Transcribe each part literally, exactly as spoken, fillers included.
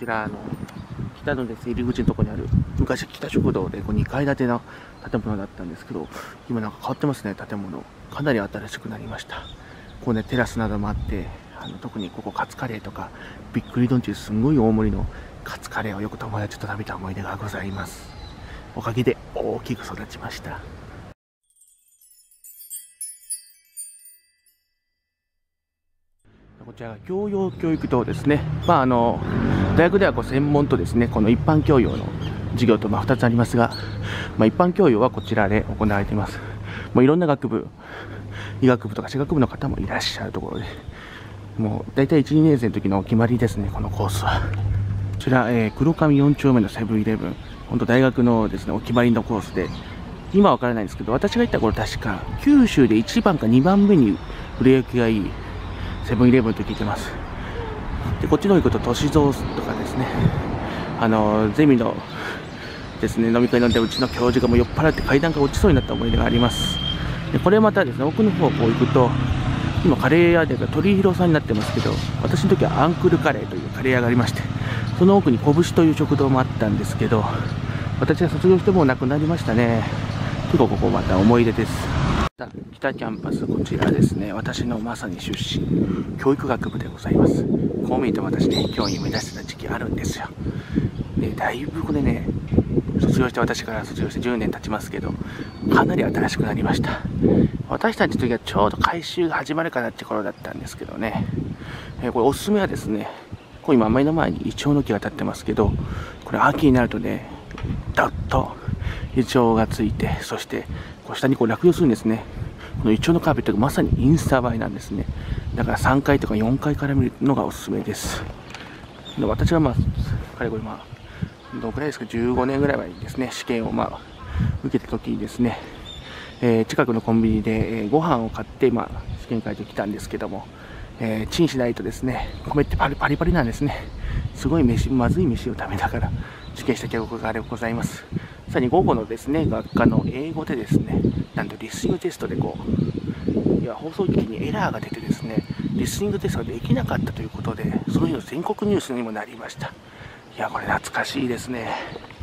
ちら、あの、北のですね、入り口のところにある、昔北食堂でこうにかい建ての建物だったんですけど、今なんか変わってますね、建物。かなり新しくなりました。こうね、テラスなどもあって、あの特にここカツカレーとか、びっくり丼っていうすんごい大盛りのカツカレーをよく友達と食べた思い出がございます。おかげで大きく育ちました。こちらが教養教育棟ですね。まああの大学ではこう専門とですね、この一般教養の授業とまあふたつありますが、まあ、一般教養はこちらで行われています。もういろんな学部、医学部とか歯学部の方もいらっしゃるところで、もう大体いち、にねん生の時のお決まりですね、このコースは。こちら、えー、黒上よん丁目のセブンイレブン、本当大学のですね、お決まりのコースで、今はわからないんですけど、私が行った頃確か九州でいちばんかにばんめに売れ行きがいいセブンイレブンと聞いてます。でこっちの方行くと都市蔵とかですね、あのゼミのですね飲み会飲んでうちの教授がもう酔っ払って階段から落ちそうになった思い出があります。でこれまたですね、奥の方こう行くと、今カレー屋で鳥広さんになってますけど、私の時はアンクルカレーというカレー屋がありまして、その奥に拳という食堂もあったんですけど、私が卒業してもうなくなりましたね。結構ここまた思い出です。北キャンパス、こちらですね、私のまさに出身、教育学部でございます。こう見ると私ね、教員目指してた時期あるんですよ。で、だいぶこれね、卒業して、私から卒業してじゅうねん経ちますけど、かなり新しくなりました。私たちの時はちょうど改修が始まるかなって頃だったんですけどね、えー、これおすすめはですね、こう今目の前にイチョウの木が立ってますけど、これ秋になるとね、だっとイチョウがついて、そしてこう下にこう落葉するんですね。このイチョウのカーペットがまさにインスタ映えなんですね。だからさんかいとかよんかいから見るのがおすすめです。で私はまあかれこれまあどのくらいですか、じゅうごねんぐらい前にですね、試験をまあ受けた時にですね、えー、近くのコンビニで、えー、ご飯を買って、まあ、試験会場に来たんですけども、えー、チンしないとですね、米ってパリパリパリなんですね。すごい飯、まずい飯を食べながら受験した記憶がございます。さらに午後のですね、学科の英語でですね、なんとリスニングテストでこう、いや放送機器にエラーが出てですね、リスニングテストができなかったということで、その日の全国ニュースにもなりました。いや、これ懐かしいですね。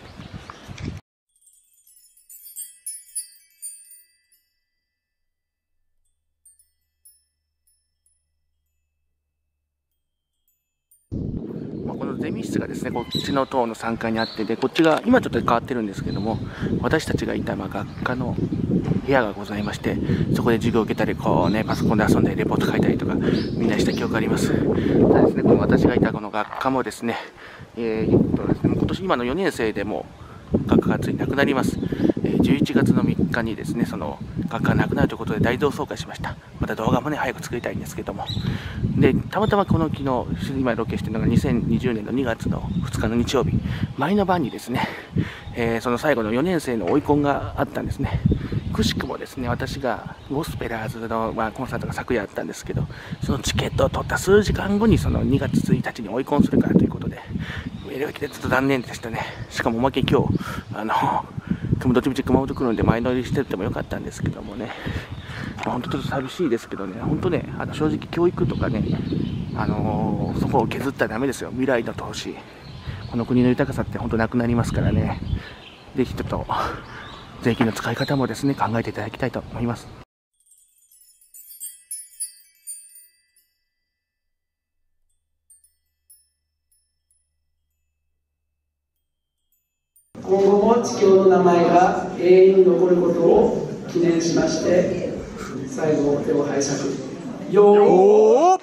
このゼミ室がですね、こっちの棟のさんがいにあって、でこっちが今ちょっと変わってるんですけども、私たちがいたまあ学科の部屋がございまして、そこで授業を受けたり、こうね、パソコンで遊んでレポート書いたりとか、みんなした記憶があります。ただですね、この私がいたこの学科もですね、えー、っとですね、今年今のよねん生でも学科がついになくなります。えー、じゅういちがつのみっかにですね、その学科がなくなるということで大同窓会しました。また動画もね、早く作りたいんですけども。で、たまたまこの昨日、今ロケしているのがにせんにじゅうねんのにがつのふつかの日曜日、前の晩にですね、えー、その最後のよねん生の追い込んがあったんですね。くしくもですね、私がゴスペラーズの、まあ、コンサートが昨夜あったんですけど、そのチケットを取った数時間後にそのにがつついたちに追い込んするからということで、メールが来てずっと残念でしたね。しかもおまけ今日、あの、どっちみち熊本来るんで前乗りしてってもよかったんですけどもね、本当ちょっと寂しいですけどね、本当ね、あの正直教育とかね、あのー、そこを削ったらダメですよ。未来の投資、この国の豊かさって本当なくなりますからね、ぜひちょっと税金の使い方もですね、考えていただきたいと思います。 今後も地球の名前が永遠に残ることを記念しまして、最後手を拝借。よー。こ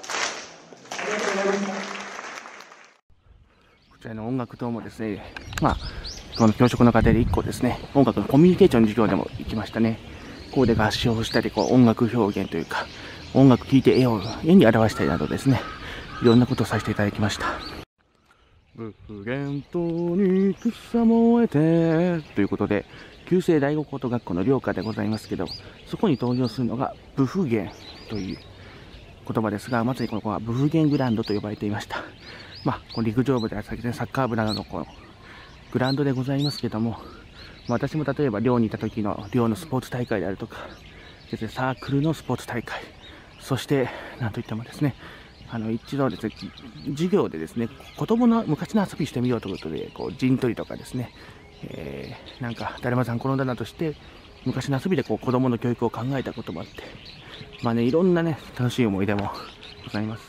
ちらの音楽棟もですね、まあこの教職の過程でいっこですね、音楽のコミュニケーションの授業でも行きましたね。ここで合唱をしたり、こう音楽表現というか、音楽聴いて絵を絵に表したりなどですね、いろんなことをさせていただきました。ブフゲントに草燃えてということで、旧制第五高等学校の寮歌でございますけど、そこに登場するのがブフゲンという言葉ですが、まさにこの子はブフゲングラウンドと呼ばれていました。まあ、この陸上部であったり、サッカー部などのこのグラウンドでございますけども、私も例えば寮にいた時の寮のスポーツ大会であるとか、サークルのスポーツ大会、そしてなんといってもですね、 あの一度ですね、授業でですね、子供の昔の遊びしてみようということで、こう陣取りとかですね、えー、なんか、だるまさん転んだなとして、昔の遊びでこう子供の教育を考えたこともあって、まあね、いろんなね、楽しい思い出もございます。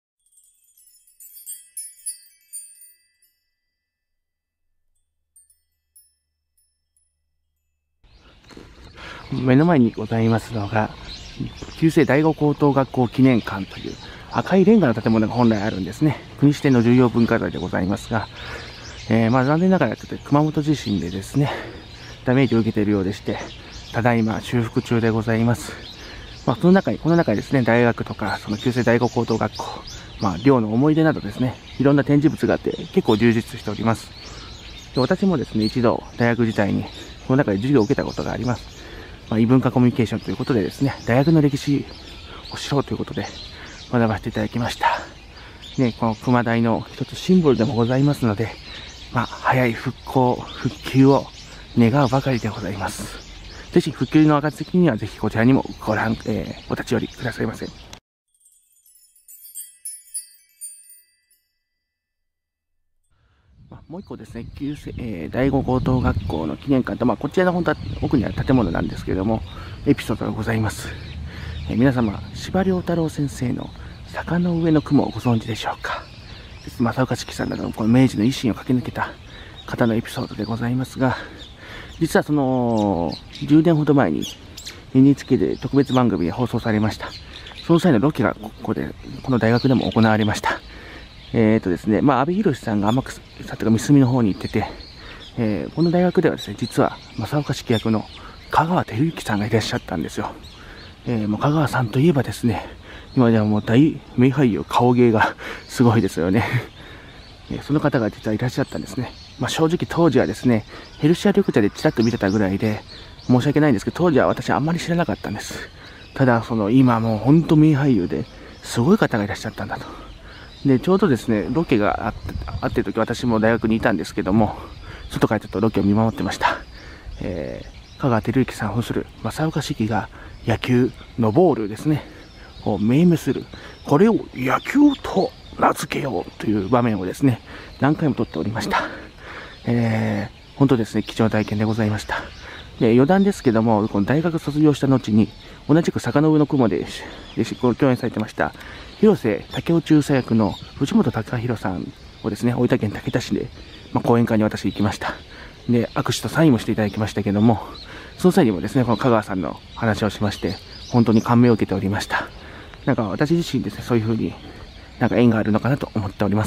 目の前にございますのが、旧制第五高等学校記念館という赤いレンガの建物が本来あるんですね。国指定の重要文化財でございますが、えー、まあ残念ながらちょっと熊本地震でですね、ダメージを受けているようでして、ただいま修復中でございます。まあその中に、この中にですね、大学とか、その旧制第五高等学校、まあ寮の思い出などですね、いろんな展示物があって結構充実しております。で、私もですね、一度大学時代にこの中で授業を受けたことがあります。まあ、異文化コミュニケーションということでですね、大学の歴史を知ろうということで学ばせていただきました。ね、この熊大の一つシンボルでもございますので、まあ、早い復興、復旧を願うばかりでございます。ぜひ復旧の暁にはぜひこちらにもご覧、えー、お立ち寄りくださいませ。もう一個ですね、旧制、えー、第五高等学校の記念館と、まあ、こちらの本当は奥にある建物なんですけれども、エピソードがございます。えー、皆様、司馬遼太郎先生の坂の上の雲をご存知でしょうか。正岡子規さんなどのこの明治の維新を駆け抜けた方のエピソードでございますが、実はそのじゅうねんほど前に エヌエイチケー で特別番組で放送されました。その際のロケがここで、この大学でも行われました。えーとですね、まあ、阿部寛さんが天草というか三隅の方に行ってて、えー、この大学ではですね、実は正岡子規役の香川照之さんがいらっしゃったんですよ。えー、もう香川さんといえばですね、今ではもう大名俳優、顔芸がすごいですよね。えー、その方が実はいらっしゃったんですね。まあ、正直当時はですね、ヘルシア緑茶でちらっと見てたぐらいで、申し訳ないんですけど、当時は私あんまり知らなかったんです。ただ、その今もう本当名俳優ですごい方がいらっしゃったんだと。で、ちょうどですね、ロケがあって、あってる時、私も大学にいたんですけども、外からちょっとロケを見守ってました。えー、香川照之さん扮する正岡子規が野球のボールですね、を命名する。これを野球と名付けようという場面をですね、何回も撮っておりました。えー、本当ですね、貴重な体験でございました。で、余談ですけども、この大学卒業した後に、同じく坂の上の雲で、で共演されてました、広瀬武雄中佐役の藤本隆弘さんをですね、大分県竹田市で、まあ、講演会に私行きました。で、握手とサインもしていただきましたけども、その際にもですね、この香川さんの話をしまして、本当に感銘を受けておりました。なんか私自身ですね、そういう風になんか縁があるのかなと思っております。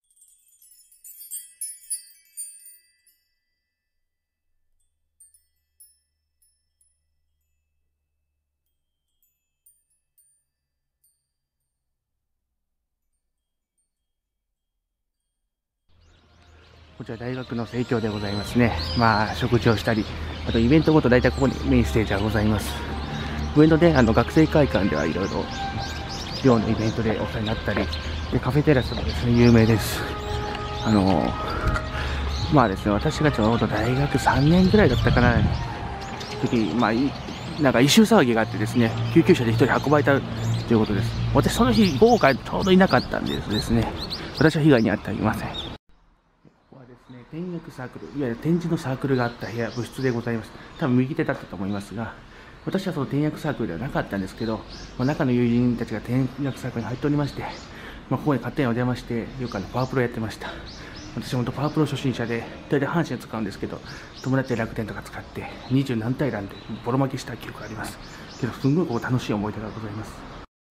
こちら大学の生協でございますね。まあ、食事をしたり、あとイベントごと大体ここにメインステージはございます。上野であの学生会館ではいろいろ寮のイベントでお世話になったり、でカフェテラスもですね、有名です。あのー、まあですね、私がちょうど大学さんねんぐらいだったかな、時に、まあ、なんか異臭騒ぎがあってですね、救急車で一人運ばれたということです。私その日、午後からちょうどいなかったんですですね、私は被害に遭ってはいません。展訳サークル、いわゆる展示のサークルがあった部屋、部室でございます。多分右手だったと思いますが、私はその展訳サークルではなかったんですけど、まあ、中の友人たちが展訳サークルに入っておりまして、まあ、ここに勝手にお邪魔して、よくあのパワープロやってました。私もパワープロ初心者で、大体阪神を使うんですけど、友達で楽天とか使って、二十何対欄でボロ負けした記憶があります。けど、すんごいここ楽しい思い出がございます。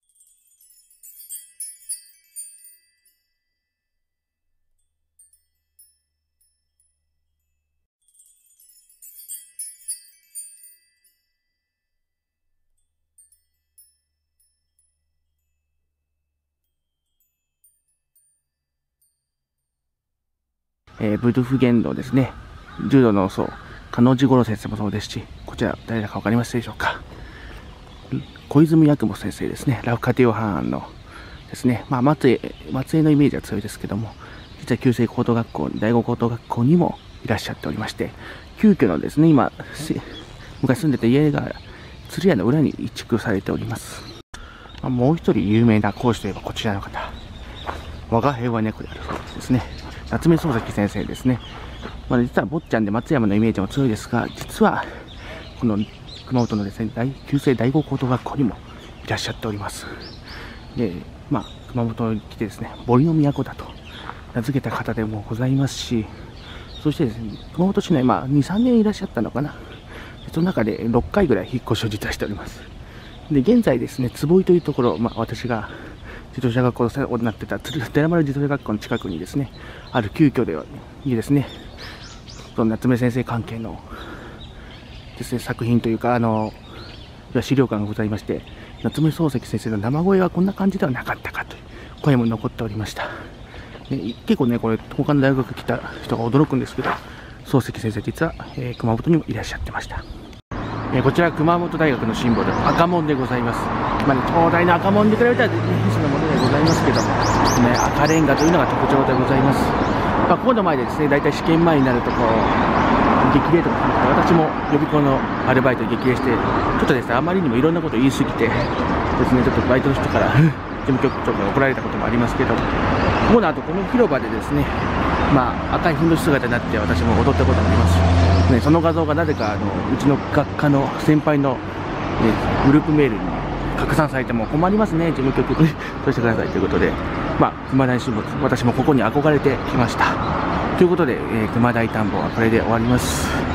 えー、ブドゥフ言動ですね。柔道の僧、加納治五郎先生もそうですし、こちら誰だか分かりますでしょうか。小泉八雲先生ですね。ラフカティオハーンのですね。まあ、松江、松江のイメージは強いですけども、実は旧制高等学校、第五高等学校にもいらっしゃっておりまして、急遽のですね、今、昔住んでた家が鶴屋の裏に移築されております。 まあ、もう一人有名な講師といえばこちらの方、我が平和猫であるそうですね、夏目漱石先生ですね。まあ、実は坊ちゃんで松山のイメージも強いですが、実はこの熊本のですね、旧制第五高等学校にもいらっしゃっております。で、まあ、熊本に来てですね、森の都だと名付けた方でもございますし、そしてですね、熊本市内、まあ、に、さんねんいらっしゃったのかな。その中でろっかいぐらい引っ越しを実はしております。で、現在ですね、坪井というところ、まあ、私が自動車学校をなってた寺丸自動車学校の近くにですね、ある旧居でにですね、その夏目先生関係のですね、作品というか、あの、資料館がございまして、夏目漱石先生の生声はこんな感じではなかったかという声も残っておりました。で、結構ね、これ、他の大学来た人が驚くんですけど、漱石先生、実は、えー、熊本にもいらっしゃってました。えー、こちら、熊本大学のシンボル、赤門でございます。まあね、東大の赤門に比べたら、必須なものでございますけど、ね、赤レンガというのが特徴でございます。まあ、ここの前でですね、大体試験前になると、こう、激励とか、私も予備校のアルバイトで激励して、ちょっとですね、あまりにもいろんなことを言い過ぎて、ですね、ちょっとバイトの人から、事務局長から怒られたこともありますけど、この後、この広場でですね、まあ、赤いふんどし姿になって私も踊ったことがあります。ね、その画像がなぜかあのうちの学科の先輩の、ね、グループメールに拡散されても困りますね、事務局に通してくださいということで、まあ、熊大新聞、私もここに憧れてきました。ということで、えー、熊大探訪はこれで終わります。